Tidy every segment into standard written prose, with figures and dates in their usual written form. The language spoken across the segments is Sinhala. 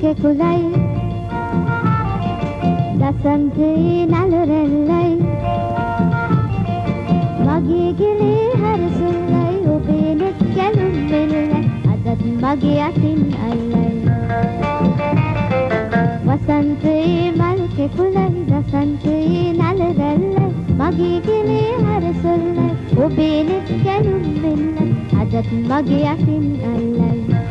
කුලයි දසන්තේ නලරෙල්ලයි මගේ ගෙලේ හරසුල්ලයි ඔබේ නෙත් කැලුම් වෙල්ලයි අදත් මගේ අතින් අල්ලයි වසන්තේ මල්කෙ කුලයි දසන්තේ නලරෙල්ලයි මගේ ගෙලේ හරසුල්ලයි ඔබේ නෙත් කැලුම් වෙල්ලයි අදත් මගේ අතින් අල්ලයි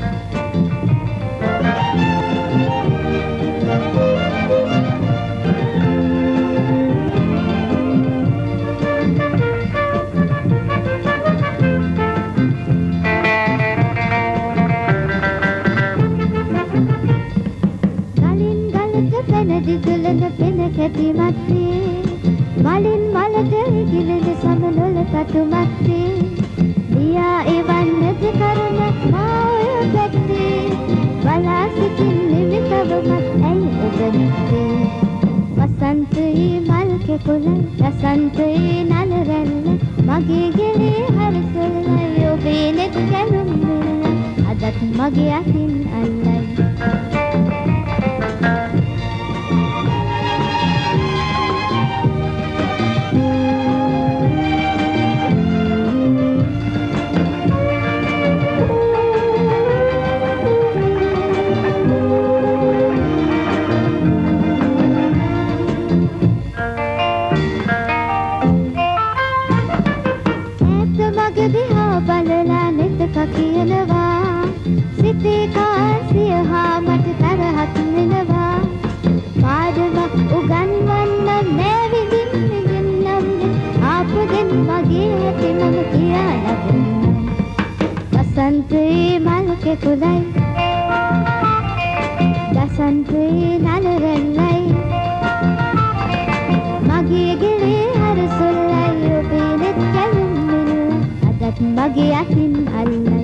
දිදුලන පෙන කැටි මැත්තේ මලින් මලට ඉගිලෙන සමනොල කටු මැත්තේ දියා එවන්නද කරන මා ඔය පැත්තේ බලා සිටින් නිවිතවමත් ඇයි ඔබ නැත්තේ වසන්තේ මල්කෙ කුලයි දසන්තේ නලරැල්ල මගේ ගෙලේ හරසොල්ලයි ඔබේ නෙත් කැලුම් වෙල්ලයි අදත් මගේ අතින් අල්ලයි බලලා නෙතක කියනවා සිතේ කාසිය හා මට තරහක් වෙනවා පාඩමක් උගන්වන්න නෑ විඳින්නම් ආපුදෙන් මගේ හැටි මම කියලා දෙන්නම් වසන්තේ මල්කෙ කුලයි දසන්තේ නලරෙල්ලයි මගේ ගෙලේ හරසොල්ලයි ඔබේ නෙත් කැලුම් මගේ අතින් අල්ලයි